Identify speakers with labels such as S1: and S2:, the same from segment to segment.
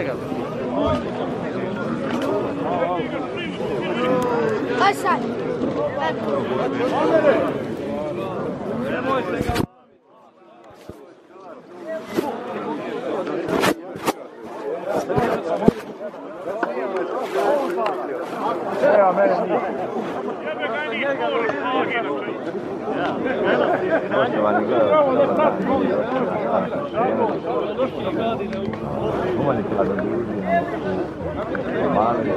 S1: Daj ga.
S2: Aj sad.
S3: Evo mene nije.
S4: Poštovani gledalci, humanitarno ljudi, mali,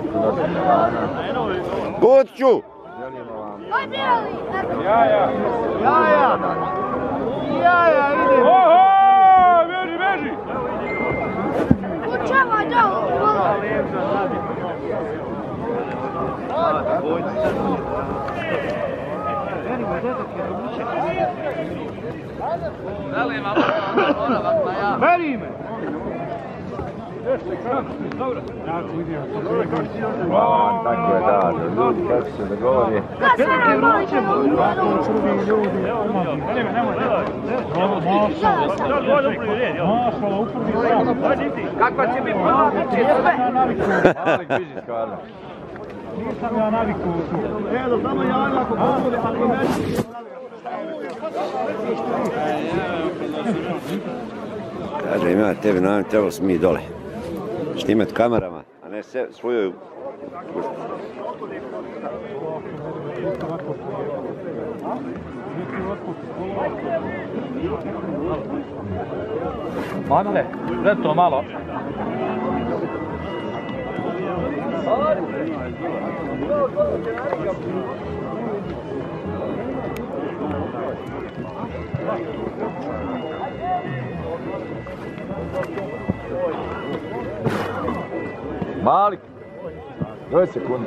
S5: Kuću!
S3: Jaja ide. Oho, beži.
S2: Kućava, da.
S3: Beri me!
S4: tako je, da, ljudi kako se dogovori.
S1: Kakva će biti prva
S3: Nisam ja naviku. Evo, samo javno ako poglede, ako neći.
S5: Kaže, ima tebi nam trebalo smo mi dole. Šnimat kamerama, a ne svoju...
S1: Manule, gledaj to malo.
S4: Malik, 2 sekunde.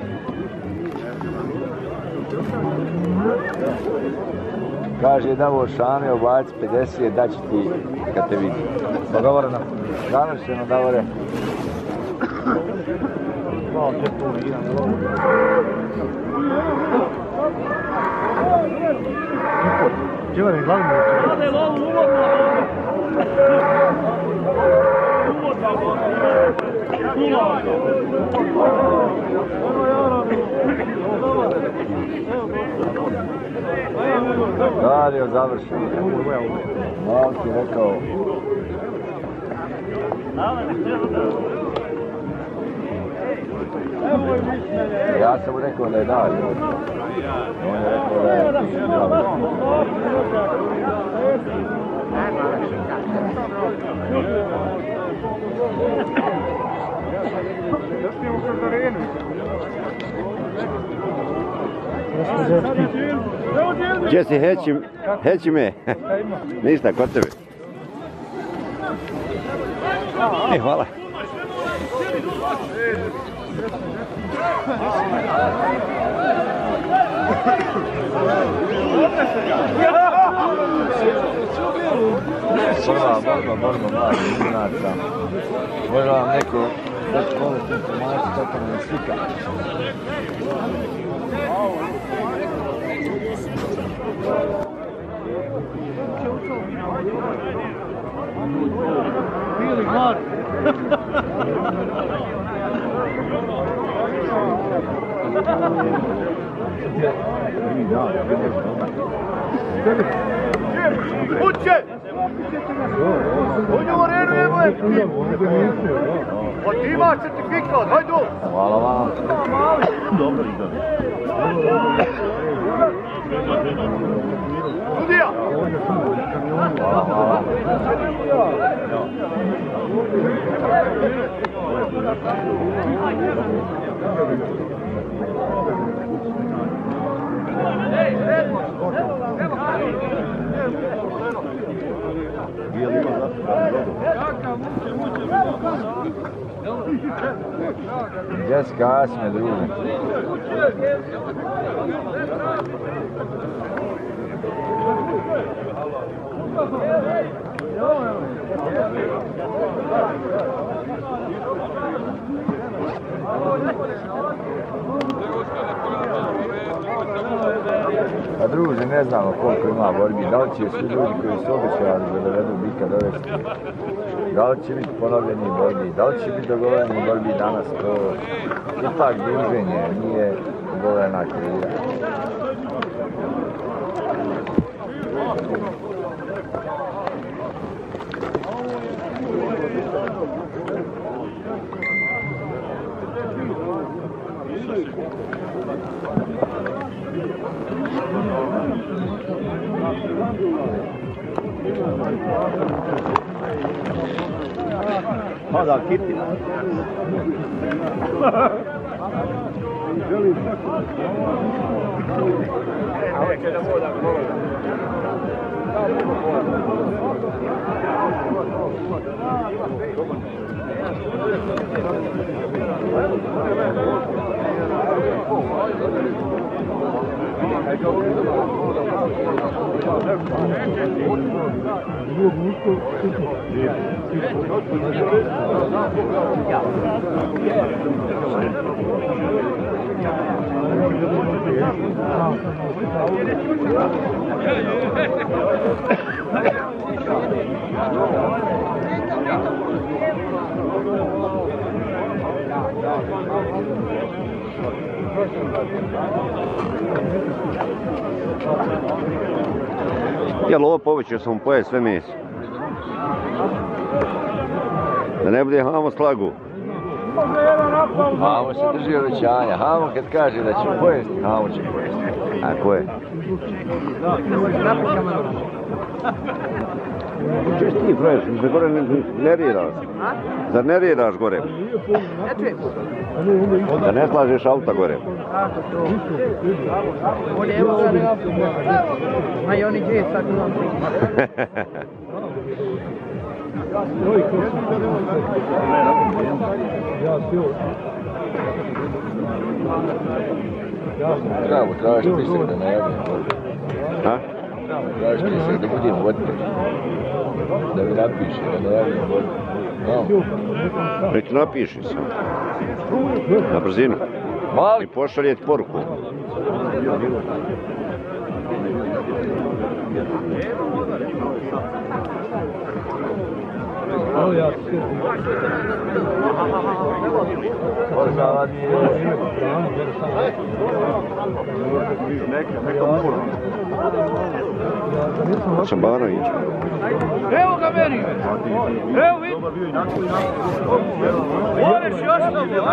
S4: Kaže Davor Šane, obaci 50, daći ti kad te vidi. Dogovoreno. Završeno, Davore.
S3: Čevare, glavno je. Gledaj lovu, uvodno.
S4: Radio završeno. Malik je rekao. Ja sam mu rekao da je radio. On je rekao da je
S5: Gdje si heći me? Ništa, kod tebe. Hvala.
S4: Borba mladih junaca. Možda vam neko dati povesti informaciju kako nam je slika.
S3: Bili glar. Kuće! Uđu u arenu, evo je pip! Pa ti imaš certifikat, hajdu!
S4: Hvala vam.
S3: Dobro, Sudija!
S4: Hvala. Gdje si kasme, druže? Pa druže, ne ne znamo koliko ima borbi, da li će svi ljudi koji su obećali da dovedu bika dovesti, da li će biti ponovljeni borbi, da li će biti dogovoreni borbi danas, to ipak druženje, nije dogovorena krija.
S3: Pada Kitina.
S5: Jel ovo povećao sam pojeo sve meso? Da ne bude Hamo slagu.
S4: Hamo se drži obećanja, Hamo kad kaže da će pojesti, Hamo će pojesti.
S5: A ko je? Češ ti proješ, da gore ne riraš? Zar ne riraš gore?
S2: Ne čujem.
S5: Da ne slažeš auta gore?
S2: Kako to? Ovdje evo ga nema problema. Ma i oni gdje sad imam
S4: Trebamo traži spisak da najavim borbi.
S5: Ha?
S4: Trebamo traži spisak da budem voditelj. Da mi napiše da najavim borbi.
S5: Već napiši sam. Na brzinu. I pošaljeti poruku. Šabanović.
S1: Evo ga meni! Evo vidi! Moreš još to mi,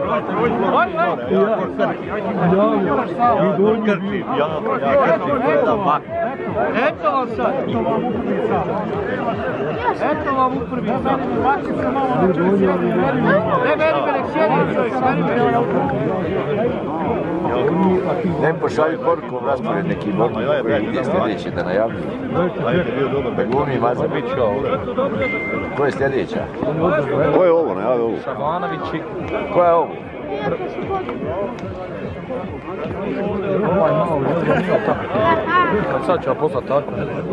S1: eto vam sad! Eto vam u prvi sad! Ne, meni me nek sjedi čovjek, meni me
S4: Ne pošalji poruku u raspored neki borbi koji ide sljedeće da najavljuju. Da glumi Mazabića. Ko je sljedeća?
S5: Ko je ovo? Najavi ovo.
S1: Šabanović i...
S4: Ko je ovo?
S1: Sad ću vam poslati tako.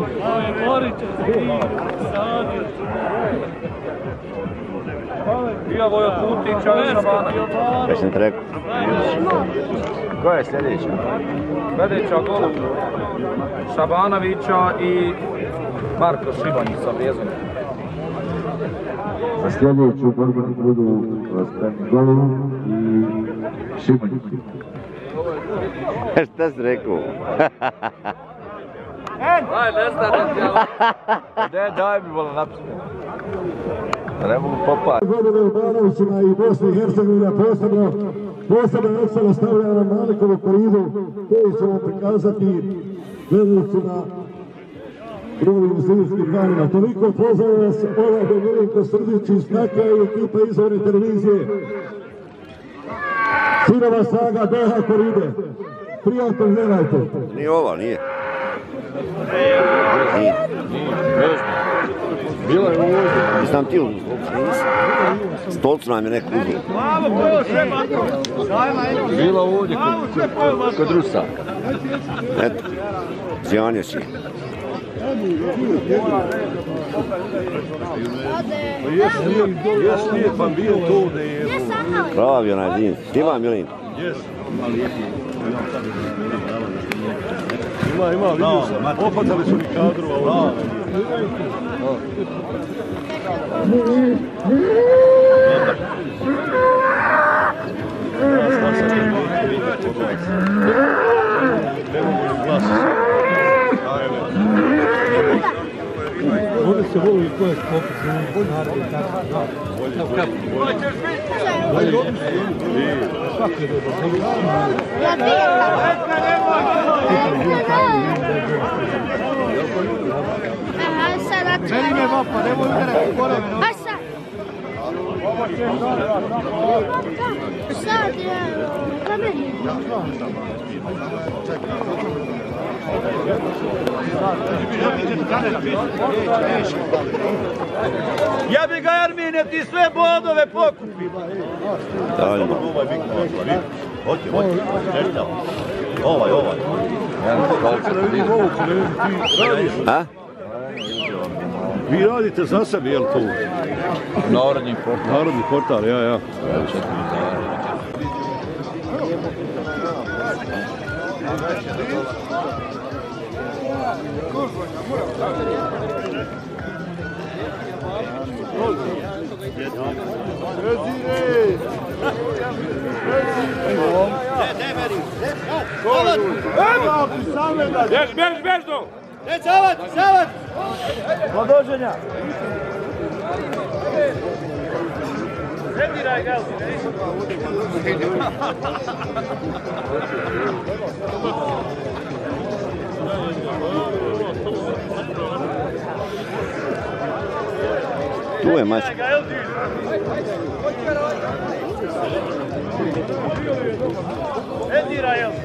S1: Bio Vojo Kutić, ali Šabanović.
S5: Već sam te rekao.
S4: Ko je sljedeća?
S1: Sljedeća Golub Šabanovića i Marko Šibanji sa Bjezonom.
S6: Za sljedeću borbenu budu spremni Golub i Šibanji.
S5: Šta si rekao?
S1: Aj, ne stane ti, ali...
S4: Daj mi vola napisati. Da ne mogu popati.
S6: Godine u Banovićima i Bosni i Hercegovina posebno ekstra stavlja na Malikovu koridu koji ćemo prikazati gledalcima u ovim zimskim danima. Toliko pozdrav vas ova Milenko Srdić iz Knaka i ekipa izvorne televizije. Sinova saga BH koride. Prijatno gledajte.
S5: Nije ova, nije.
S4: Bilo je u ovdje.
S5: Nisam ti uzmi, stolcu nam je neko uzmi.
S4: Bilo ovdje kod Rusaka.
S5: Eto, zjanio si.
S3: Jes nije pa bio to da je...
S5: Pravi onaj zin. Štima Milin?
S3: Jes. Ima, vidio sam. Opatali su mi kadrova.
S6: Ovdje se voli ko je skopit, naravno i tako. Svaki je dobro.
S2: Meni me vapa, nemoj udarati gore.
S7: Aj sad! Sad je...
S1: Ja bi ga Armine, ti sve bodove pokupi.
S5: Dovoljno.
S3: Ovaj.
S5: A?
S3: Vi radite za sebi, jel to?
S4: Narodni portal.
S3: Narodni portal, ja.
S1: Bjež do! Savat! Podođenja! Rediraj ga!
S5: Tu je mač.
S1: Rediraj ga!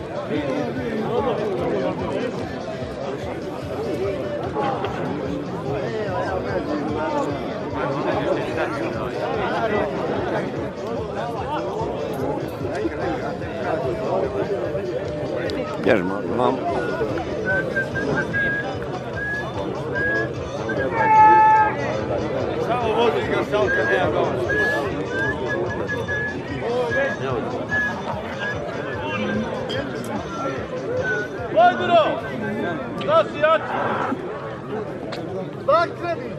S5: Bježi, mam.
S1: Samo vozi ga salka, nema ga. Vajduro! Da si jači! Tak kreni!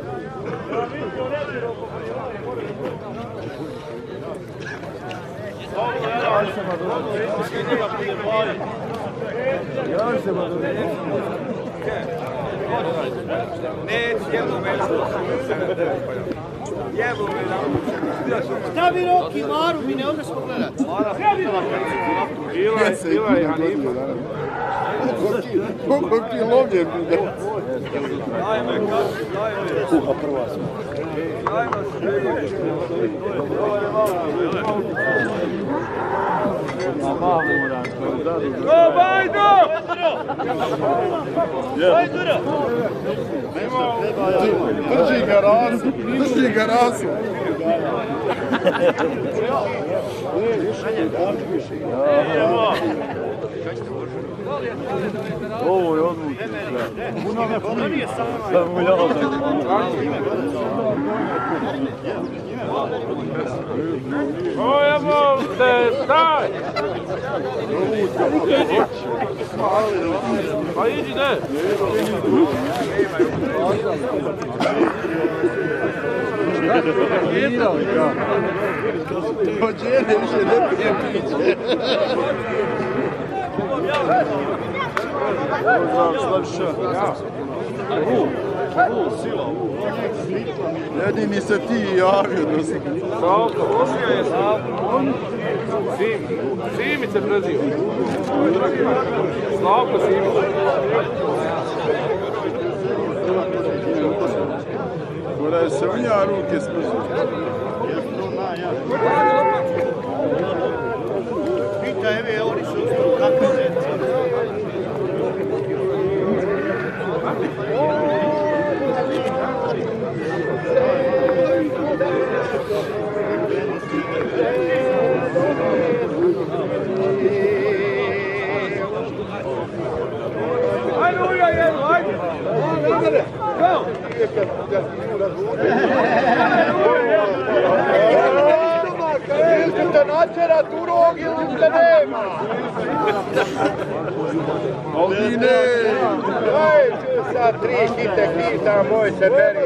S1: Stavi Roki, Maru, mi ne odeš pogledati.
S8: Bila je Hanifa. Koliko ti je lovljen?
S3: Kuha prva smo.
S1: Go, Bajdo! Bajduro!
S8: Drži ga rasu.
S3: Ovo je odlučno. Puno me puni. Samo ja
S1: Ojemo te, staj! Pa idi, ne!
S8: Pođene više ne pije piće. Jedini se ti javio da se...
S1: Slavko, Osija je Slavko. Simice preziva. Slavko Simice.
S8: Mora je se unja ruke spržiti.
S3: Pita, evi, oni su kakve zeti.
S1: Ajde, Uja, jedno, ajde! Go! će natjerat urog ili te nema.
S8: Aldine!
S1: Ej, ču sad 3 hite kita, moj se beri.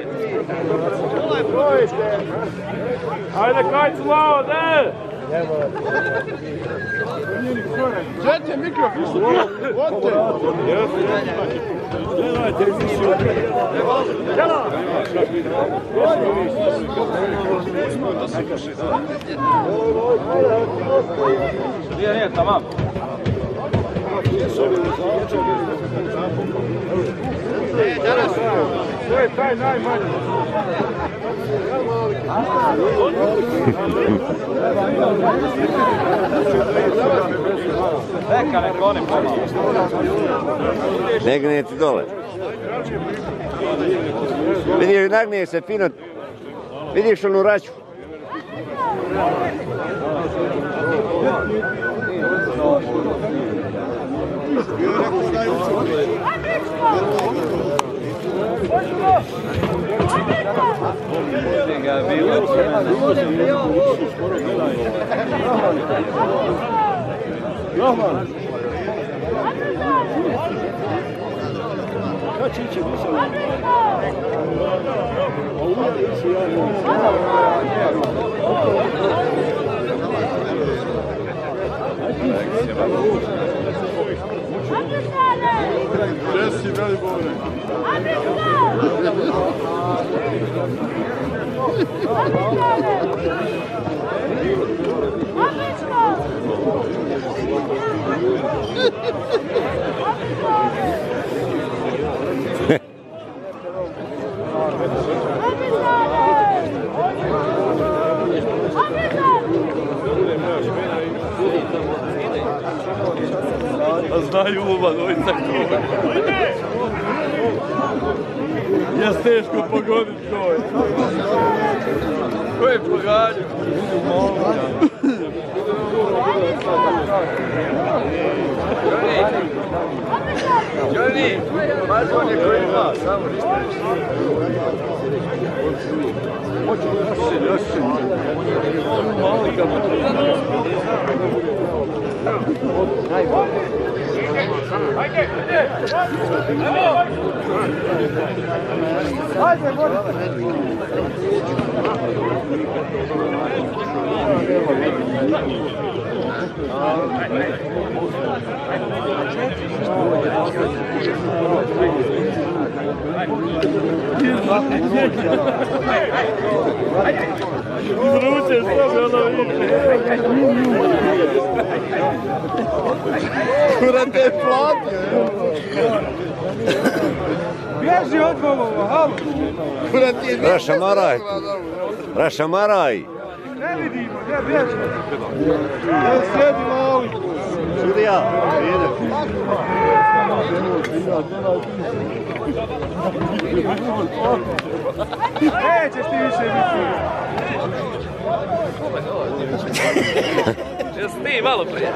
S3: Ajde, kajcu malo, ne!
S8: Žete mikrofon! Ote!
S3: Gledajte, emisiju. Nije, tamam. To je taj najmanji. Neka oni pomalo.
S5: Ne gnijeti dole. Vidiš, nagnije se fino. Vidiš onu raču.
S8: Jesi, veli Bore.
S3: Znaju oba dvojica ko. Ja teško pogodit ko je. Ko je pogađao? Johnny, pazi on je koji ima, samo ništa. Izručeš to, ono
S8: Kurate je platio.
S3: bježi od ovo, halo.
S8: Kurate je...
S5: Rašamaraj. Rašamaraj.
S3: Ne vidimo, gdje bježi.
S8: Ne sjedi mali. Sudi ja, ide.
S3: Nećeš ti više biti. Jesi ti malo prije?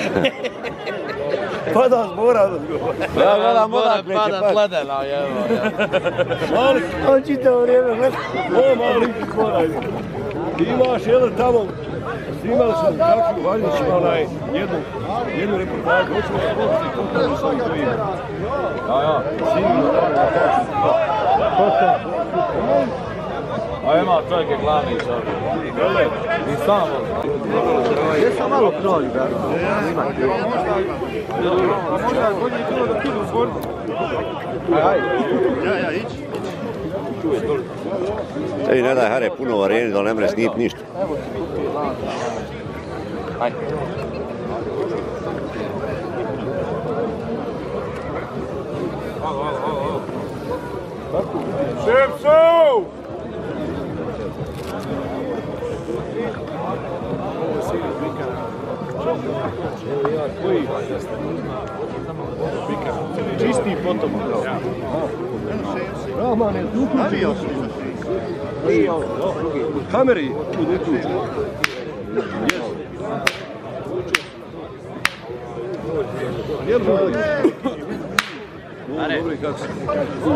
S8: Pada zbora.
S5: Ja gledam odakle će
S2: Pada sledena, jevo.
S8: Mali, on čitao vrijeme gleda. O, mali, zbora. Ti imaš jedan tamo, snimali sam kakvu Vanjićima onaj, jednu reportažu, hoćemo da pokući koliko je svojih to ima.
S3: Ja.
S8: Snimali tamo.
S3: A ima čovjek je glavni čovjek. I samo.
S2: Gdje sam malo krolj, da?
S3: Možda bolje je bilo da kidu u zvorku.
S8: Ja, ići.
S5: Ej, ne daj Hare puno varijeni da ne mre snijeti ništa.
S2: Ajde.
S3: Šepsu!
S8: Čisti potomak. Rahman je tu uključen. Kameri, tu ne uključen.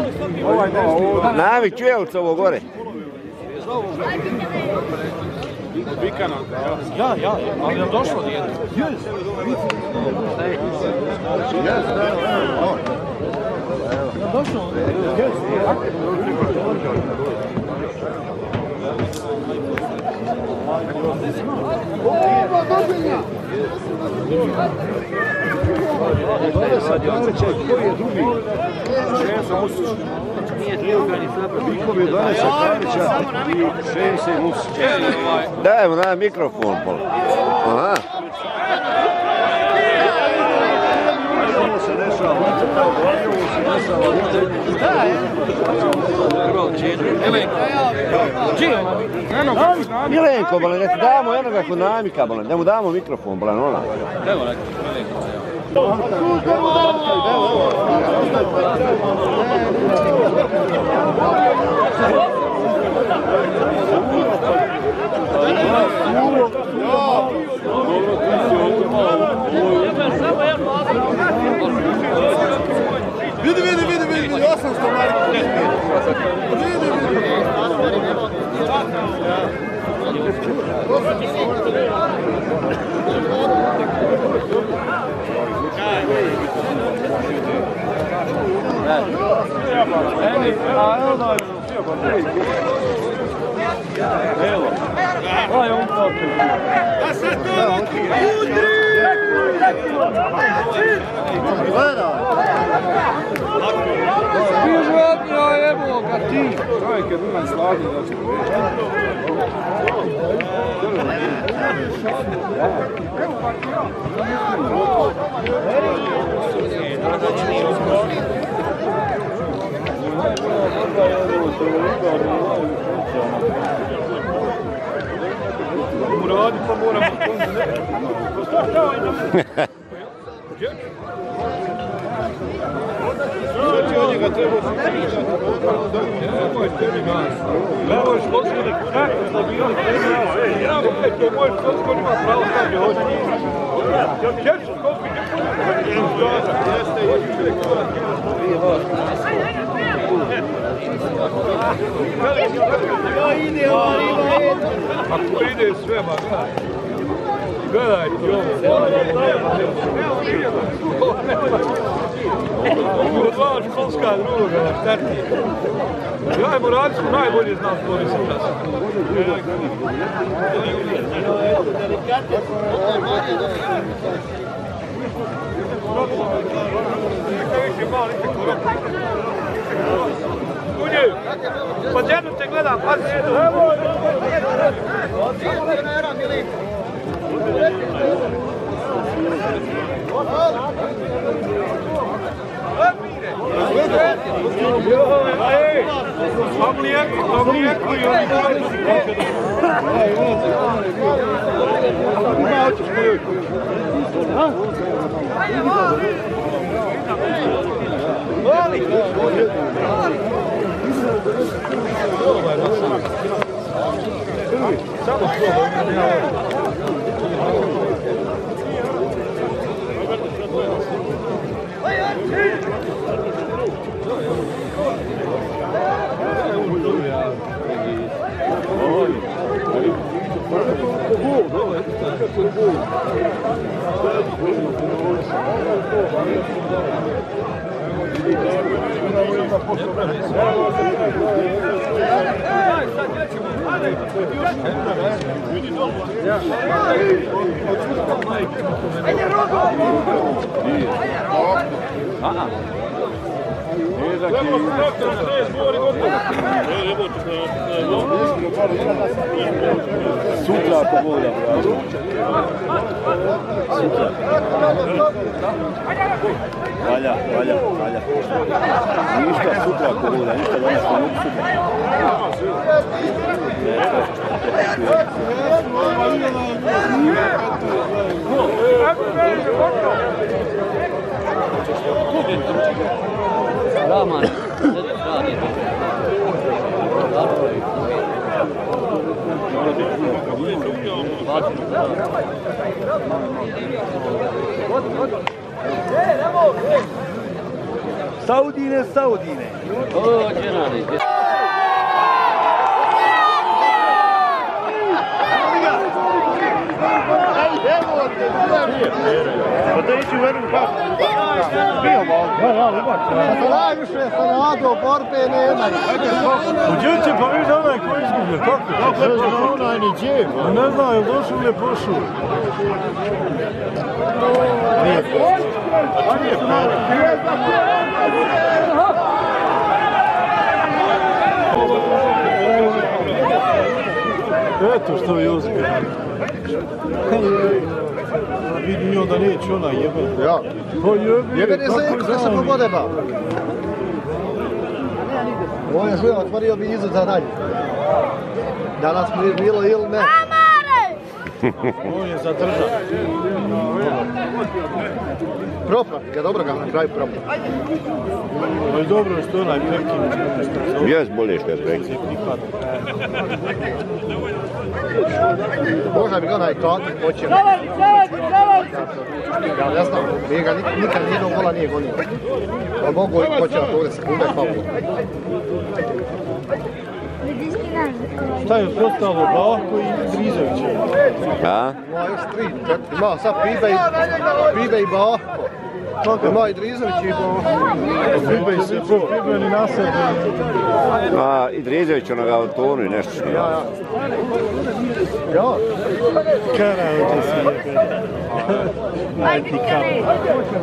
S5: Navi čujelca ovo gore.
S8: Vikana. Ja, ali je došlo dijete. Došlo? Koji je drugi? Šemsa Musić. Vikovi 12 Karića i Šemsa i Musić.
S5: Dajmo na mikrofon. Aha.
S8: Ovo se dešava.
S5: Milenko, bolan, da ti damo jednoga konamika, bolan, da mu damo mikrofon, bolan, ona.
S8: Evo neko,
S3: Vidi, 800 marka.
S8: Čovjek je bilan slavni, znači. Uradi pa moramo od njega treba Evo je školski kako da bi on ja to je moj školski, on ima pravo sad je hoće. Češ školski ako ide sve, ma gledaj ti ovo. Dva školska druga na štarti. Ja i Moravsku najbolje znam koji sam čas. Kunje, pa djedu te gledam, pazi jedu. Sutra ako volja, bravo. Valja. Ništa sutra ako volja, ništa danas ne mogu sutra.
S2: Raman,
S3: Saudine.
S2: dođe radi.
S3: nije Pere. Pa da ići u jednu pašu. Bio malo. Ja, ubacio.
S1: Najviše se nado, borbe nema.
S3: Uđe će pa vidi onaj koji izgublje. Kako? Ne zna onaj ni gdje. Ne zna, je došao ili je pošao? Nije Pere. A nije Pere. Eto što je Jozika. Vidim joj da neće ona jebe.
S1: Ja.
S3: Jebe
S1: se kako se pogodeba. Ovo je žuja, otvorio bi izud za dalje. Danas mi bilo ili ne.
S3: Ovo je zadržan.
S1: Proprat, ga dobro ga na kraju proprat.
S3: Ali dobro je što onaj prekin.
S5: Jes bolje što je prekin.
S1: Možda bi ga onaj Katin počeo. Ja ne znam, nikad nijednog gola nije gonio. Ali mogu počeo na 30 sekunde i pauzu.
S3: Šta je postalo Bako i Drizović?
S5: A?
S1: Ima još 3, 4, ima sad Pibe i Bako. Ima i Drizović i Bako.
S3: Pibe ni na sebe.
S5: A, i Drizović onoga u tonu i nešto što ja.
S1: Ja.
S3: Kara ovdje si jebe. Ajde ti kara.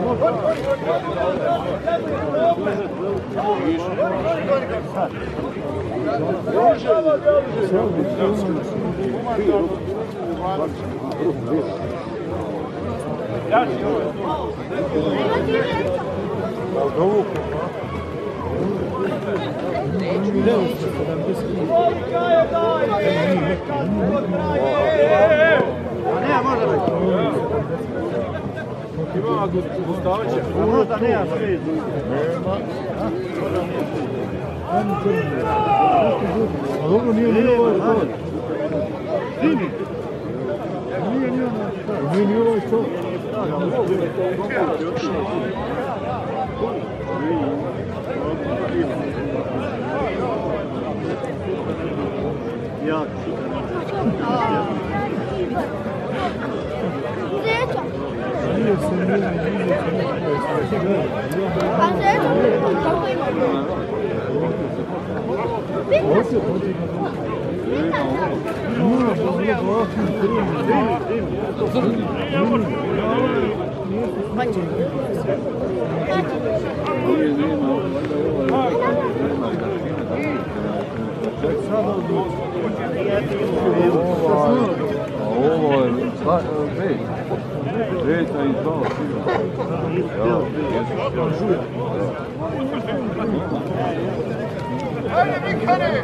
S3: Možda nema sve. A dobro nije ovaj stvar. Nije ovaj stvar. Jak.
S4: Ovo je Veta i to.
S1: Ajde, Mikane!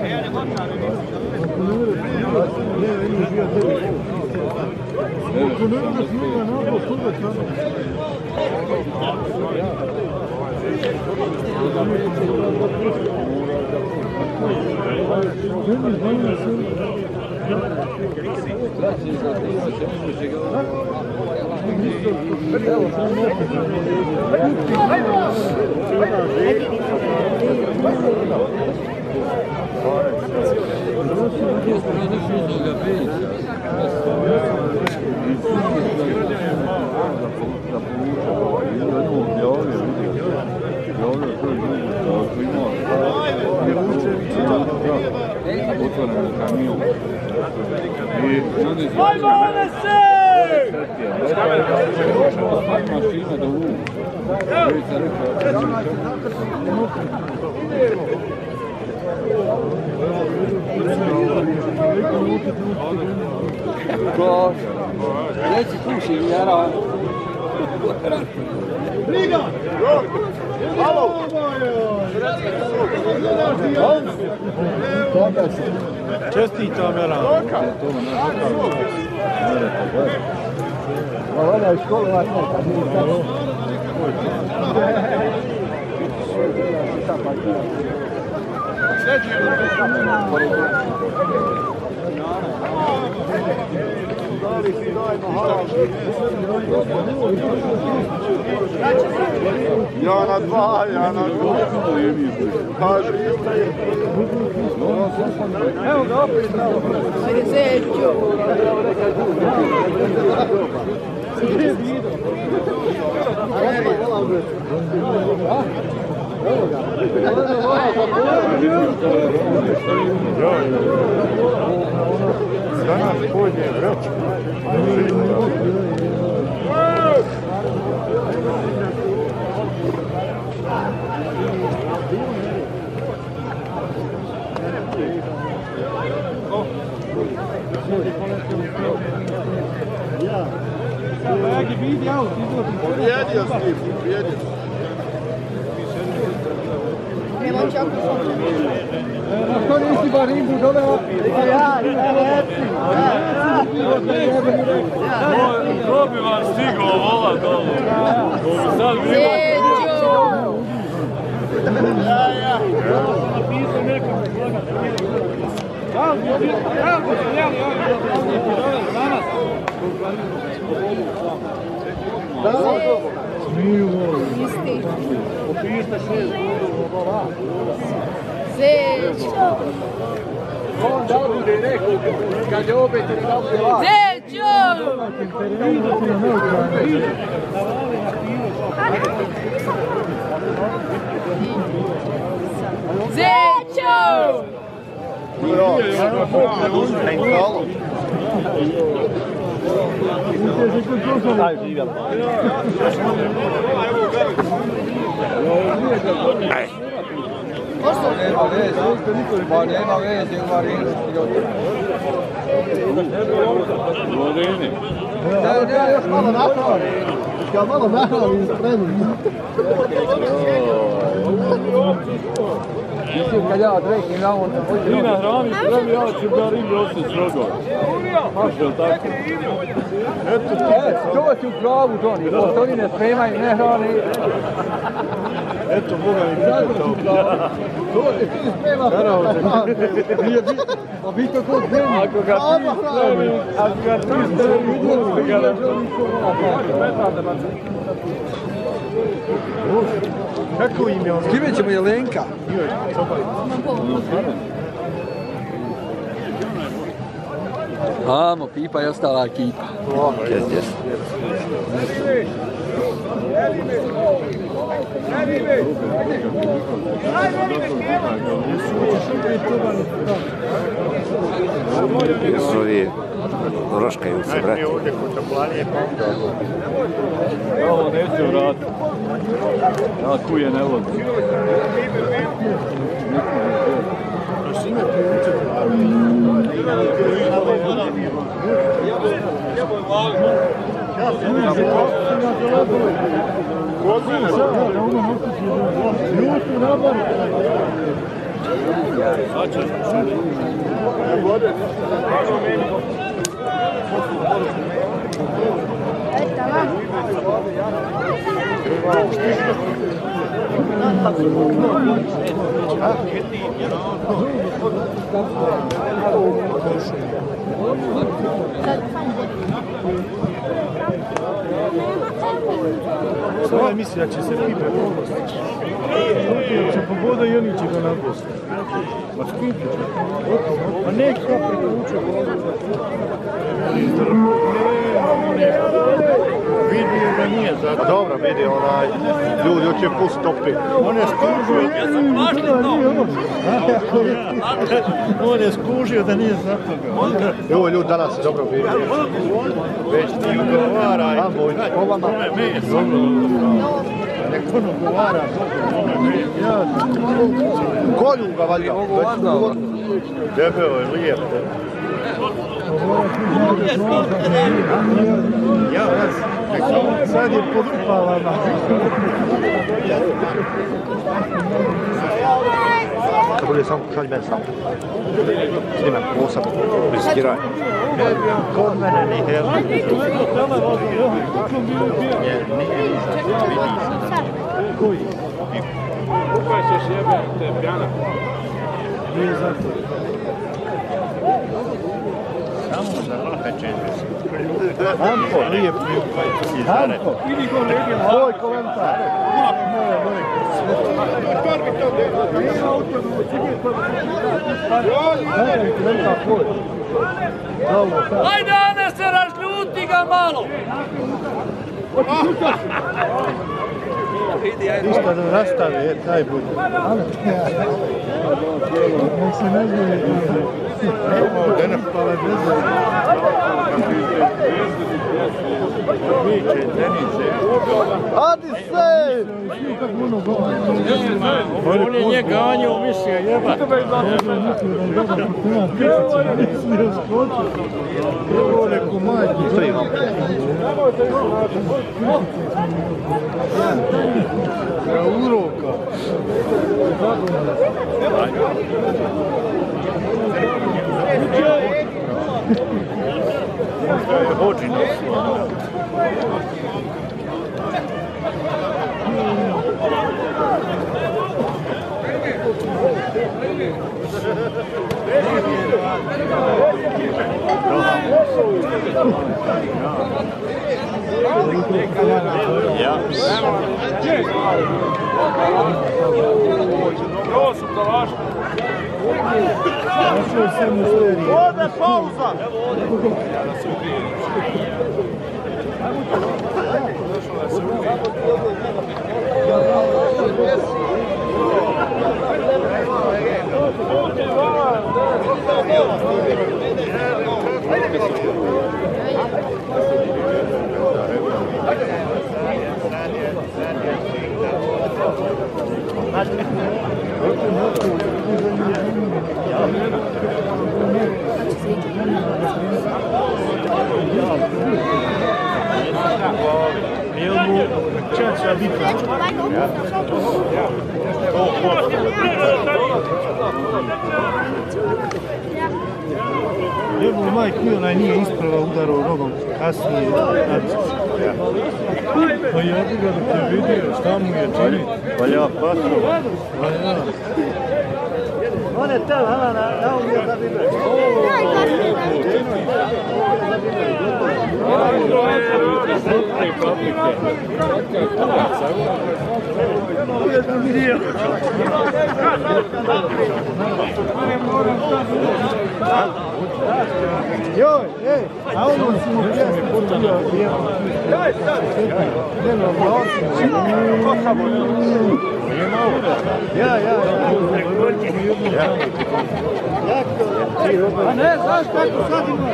S7: Reci kuši, jara.
S1: Briga! Halo!
S3: Čestitam, Jara.
S1: Ona je školova neka.
S8: Ja na dva, ja na dva. Kaže.
S1: Evo ga opet. Ajde, Zećo.
S3: Danas pođe vrać.
S1: Prijedio s njim, prijedio.
S2: Što nisi bar ribu doveo?
S3: Ko bi vam stigao vola dole? Sad
S2: Smiju ovo. Opiste 6 godina. Zećo! On da bude neko, kad je opet ne da bude vas. Zećo! Zećo!
S7: Nema veze, ima rinski ljudi.
S1: Još malo napravi. Ja malo napravi spremno.
S7: Mislim kad ja odrekim na ovo...
S3: Ti na hrani spremi, ja ću da ribe ostati s rogom. Maš, je li tako?
S7: To si u pravu, Toni. Pošto oni ne spremaju, ne hrani.
S3: Eto, Boga mi kada
S1: To se ti sprema.
S7: A vi to kod zemlji.
S3: Ako ga ti spremi,
S1: Kako im je ono?
S7: S kime ćemo Jelenka? Amo, Pipa i ostala ekipa.
S5: Ovi roškaju se, brate.
S3: Ovo neće vratiti. Ja kuje ne vodi. Sada misli da će se Pipe pogosti. Će pogoda i oni će ga nagosti. Pa s Pipe će. Pa neki kao preporučuje vidi da nije zato.
S1: Dobro, vidi onaj, ljudi hoće pust topi.
S3: On je skužio. Ja sam plašljiv On je skužio da nije zato ga.
S1: Evo ljudi danas se dobro vidi.
S3: Već ti ugovaraj.
S1: Po vama.
S3: Meso. Nek on ugovara.
S1: Kolju ga valjda.
S3: Debelo je lijep. Ja, sad je podupalana.
S1: Da bude samo šalj meni samo. Snimam posebno.
S5: Riskiraj.
S1: Kod mene ni hel.
S3: Koji? Kupaj se sjebe, te pjana. Nije zato. Samo za roheče.
S1: Anko, lijep mi upaj. Anko, vidi kolege, tvoj komentar.
S2: Ajde, Ana se razljuti
S7: ga malo!
S3: Ništa da nastavi, taj bude. Nek se ne zbog je pala bezve. Viče, tenice.
S1: Adi se!
S3: On je njega ganjao, mislio, jeba. Evo neku majku.
S1: Što imam?
S3: Uroka. Hođina.
S1: Ode pauza!
S3: Jel mu čača vika? Jel mu majku onaj nije isprava udarao nogom kasnije. Pa ja bi ga da te vidio, šta mu je činiti? Pa ja pasu. Pa ja. On je tel, na umio da bi me. Joj, ej, a ono si mu pjesmi potrebno
S7: A ne, znaš kako sad ima?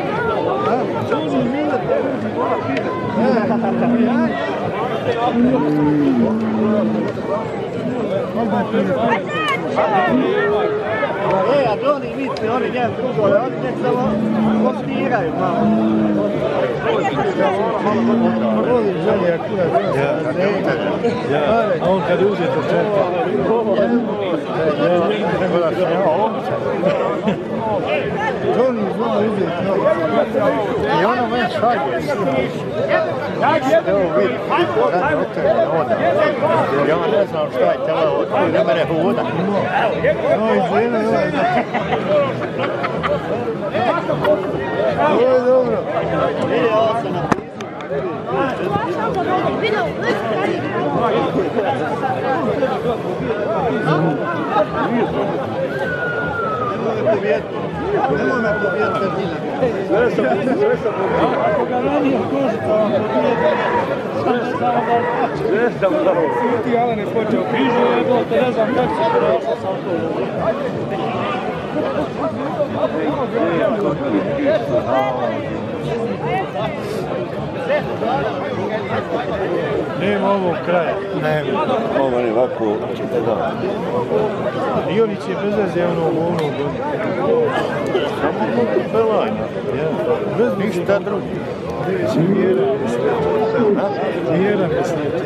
S3: a Doni misli, oni njem drugove, oni njem samo koptiraju malo. Volim želje, a on kad uđe to čeka. Doni zna uzeti i ono me šalje. Evo vidi, da otvore voda. Jer on ne znam šta je tela, ne mere voda. No, izgleda, ovo je dobro. Vidi, ovo se Nemoj me pobijeti Brzina. Sve sam ako ga ranije kožita, on pobijeti. Sve sam dao. Ti Alen je počeo križu, te ne znam kako se prošao sa nema ovog kraja. Nema.
S5: Ovo je ovako, ćete da.
S3: Ionić je bez veze onog godinu. Samo pelanja. Ništa drugo. Mjera me sliječe.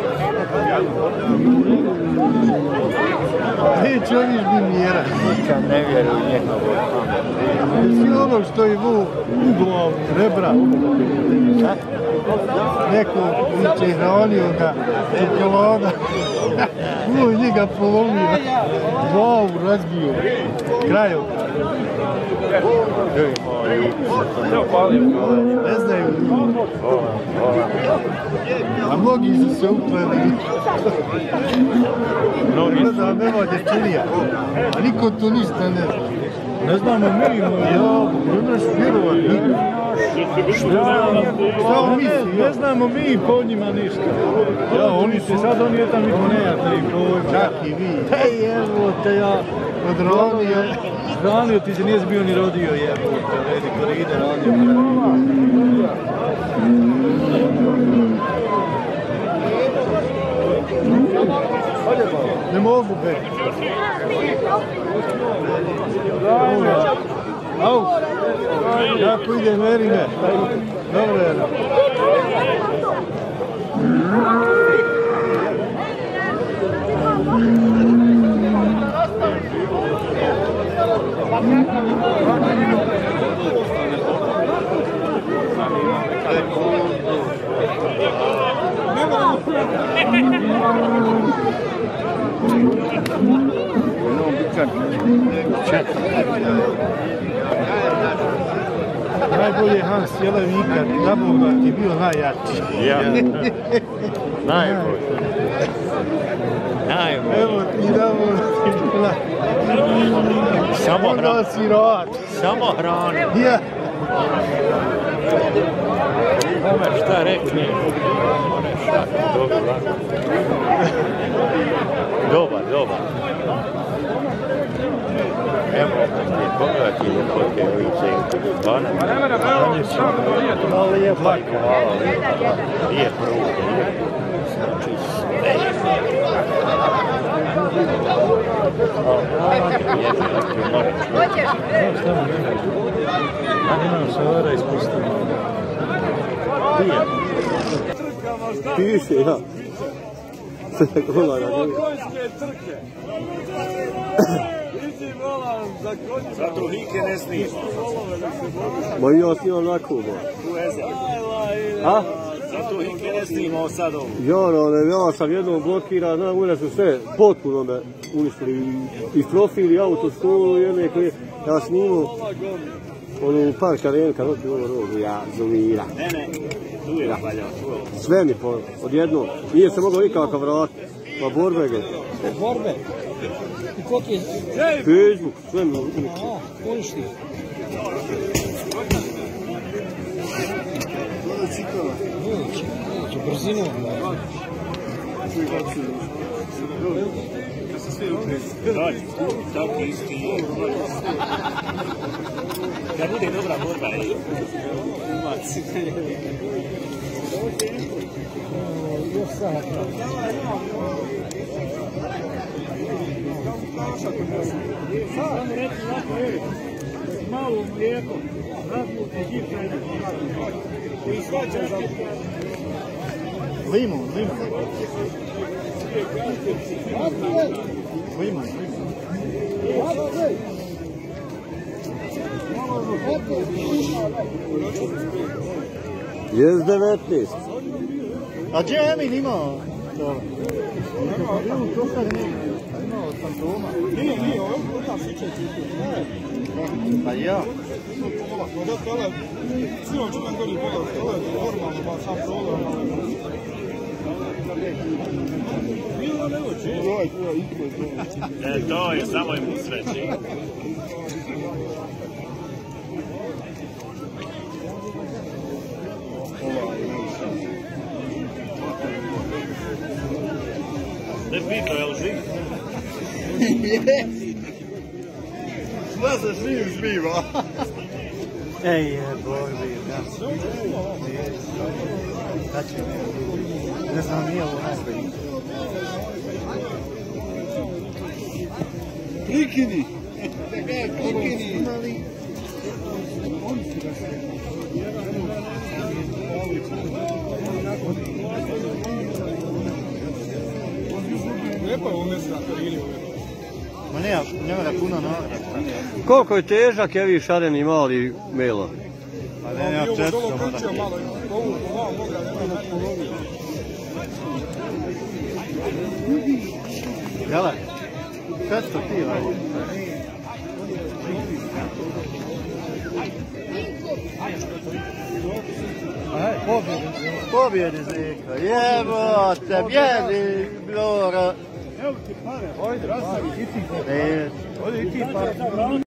S3: Neće oni bi mjera.
S4: Nikad ne vjeruju njegovo.
S3: Svi ono što je Vuk u glavu, rebra. Neko će hranio ga čokolada. Vuk njega polomio. Glavu razbio. Krajom. Ne znaju. A mnogi su se upleli. Ne znam, nema dječinija. A niko tu ništa ne zna. Ne znamo mi, ja, ne znaš vjerovat. Ne znamo mi po njima ništa. Ja, oni su sad oni je tamo nejasni pojma. Čak i vi. Ej, evo te ja. Odronio ti se nisi bio ni rodio, evo te. Redi koride radio. Ne mogu be. Au. Jako ide, meri me. Dobro je. Najbolji Hans Jelevikar, zaboga ti bio najjači.
S8: Ja. Najbolji. Najbolji.
S3: Evo ti zaboga ti bila.
S8: Samo hrana. Samo hrana.
S3: Ja.
S8: Kome šta rekne? Dobar. Evo, pogledajte ljepotke ovih cenka.
S3: Malo je plaka.
S8: Nije pruge. Znači sve.
S3: Imam šara ispustiti.
S1: Piše, ja.
S8: Konjske trke. Zato Hike ne snima.
S1: Ma ja snimam na Kuba. A?
S8: Zato Hike ne snimao sad ovo.
S1: Ja sam jednom blokiran, one su sve potpuno me uništili. I profil, i autoskolu, jedne koje ja snimao. Ono park arena, kad otkrije ovo rogu, ja zovira.
S8: Ne, tu je valjao.
S1: Sve mi odjednom. Nije se moglo nikakav vratiti. Pa borbe ga.
S7: Borbe? I ko ti je?
S1: Facebook, sve mi uništili.
S7: Uništi. Brzinu.
S8: Tako isti je. Kad bude dobra borba, malo mlijeko, razbute gipka i svačaš
S3: Limun.
S1: Jes 19.
S3: A gdje je Emin imao? Imao fantoma. Nije, ovo je tam sviče ti. Pa ja. Silom ću nam gori pogledati, ovo je normalno, ba sam program.
S8: To je samo im sreći. Ne pito, je li živ?
S3: Šta se s njim zbiva?
S2: Ej, je, Borbi, da. Ne znam, nije ovo najbolji.
S3: Prikini! Prikini! Lijepo je umesna karili.
S2: Ma nema da puno noga.
S1: Koliko je težak je vi šareni mali melo?
S2: Pa ne, ja 400
S3: malo.
S2: Jele, 400 kila. Pobjedi Zika, jebote, bjedi Blora.
S3: Evo ti pare, hojde, rastavi, i ti pare.
S2: Odi i ti pare.